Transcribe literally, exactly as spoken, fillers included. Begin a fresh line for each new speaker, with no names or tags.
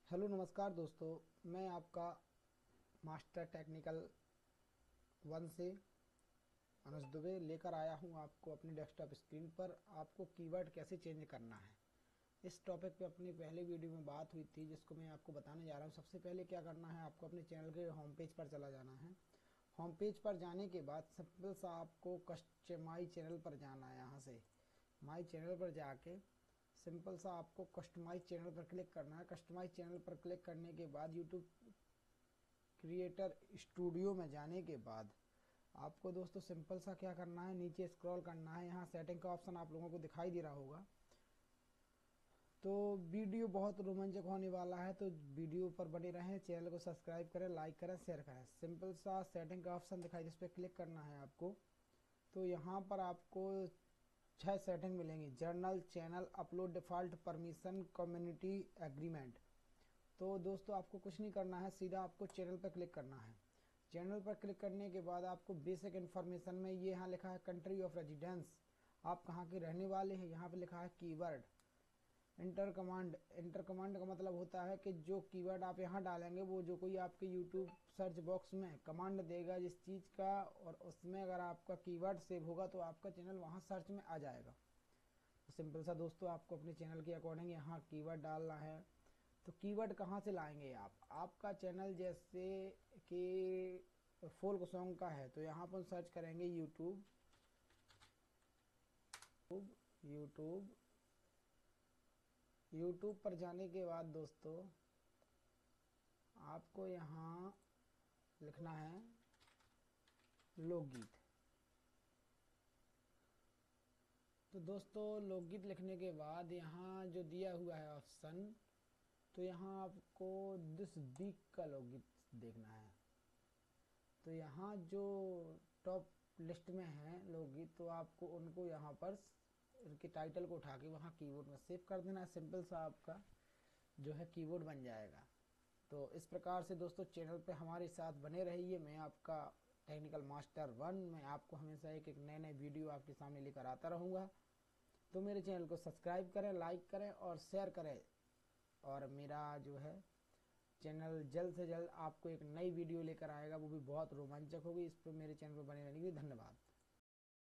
Hello नमस्कार दोस्तों, मैं आपका मास्टर टेक्निकल वन से अनुज दुबे लेकर आया हूं आपको अपनी डेस्कटॉप स्क्रीन पर आपको कीवर्ड कैसे चेंज करना है। इस टॉपिक पे अपनी पहले वीडियो में बात हुई थी जिसको मैं आपको बताने जा रहा हूं। सबसे पहले क्या करना है, आपको अपने चैनल के होम पेज पर चला जाना है। होम पेज पर जाने के बाद सिंपल सा आपको कस्टमाइज चैनल पर जाना है। यहाँ से माई चैनल पर जाके सिंपल सा आपको कस्टमाइज चैनल पर क्लिक करना है। कस्टमाइज चैनल पर क्लिक करने के बाद यूट्यूब क्रिएटर स्टूडियो में जाने के बाद आपको दोस्तों सिंपल सा क्या करना है, नीचे स्क्रॉल करना है। यहाँ सेटिंग का ऑप्शन आप लोगों को दिखाई दे रहा होगा। तो वीडियो बहुत रोमांचक होने वाला है, तो वीडियो पर बने रहें। चैनल को सब्सक्राइब करें, लाइक करें, शेयर करें। सिंपल सा सेटिंग का ऑप्शन दिखाई, जिस पर क्लिक करना है आपको। तो यहाँ पर आपको छह सेटिंग मिलेंगी: general, channel, upload, default, permission, community, agreement. तो दोस्तों आपको कुछ नहीं करना है, सीधा आपको चैनल पर क्लिक करना है। चैनल पर क्लिक करने के बाद आपको बेसिक इन्फॉर्मेशन में ये यहाँ लिखा है कंट्री ऑफ रेजिडेंस, आप कहाँ के रहने वाले हैं। यहाँ पे लिखा है keyword. Enter command, enter command का मतलब होता है कि जो कीवर्ड आप यहाँ डालेंगे वो जो कोई आपके यूट्यूब सर्च बॉक्स में कमांड देगा जिस चीज़ का, और उसमें अगर आपका कीवर्ड सेव होगा तो आपका चैनल वहाँ सर्च में आ जाएगा। तो सिंपल सा दोस्तों आपको अपने चैनल के अकॉर्डिंग यहाँ कीवर्ड डालना है। तो कीवर्ड कहाँ से लाएंगे आप, आपका चैनल जैसे कि फोल्क सॉन्ग का है तो यहाँ पर सर्च करेंगे यूट्यूब यूट्यूब यूट्यूब पर जाने के बाद दोस्तों आपको यहाँ लिखना है लोकगीत। तो दोस्तों लोकगीत लिखने के बाद यहाँ जो दिया हुआ है ऑप्शन, तो यहाँ आपको दिस वीक का लोकगीत देखना है। तो यहाँ जो टॉप लिस्ट में है लोकगीत, तो आपको उनको यहाँ पर इनके टाइटल को उठा के वहाँ कीबोर्ड में सेव कर देना है। सिंपल सा आपका जो है कीबोर्ड बन जाएगा। तो इस प्रकार से दोस्तों चैनल पे हमारे साथ बने रहिए। मैं आपका टेक्निकल मास्टर वन, मैं आपको हमेशा एक एक नए नए वीडियो आपके सामने लेकर आता रहूँगा। तो मेरे चैनल को सब्सक्राइब करें, लाइक करें और शेयर करें। और मेरा जो है चैनल जल्द से जल्द आपको एक नई वीडियो लेकर आएगा, वो भी बहुत रोमांचक होगी। इस पर मेरे चैनल पर बने रहने के लिए धन्यवाद।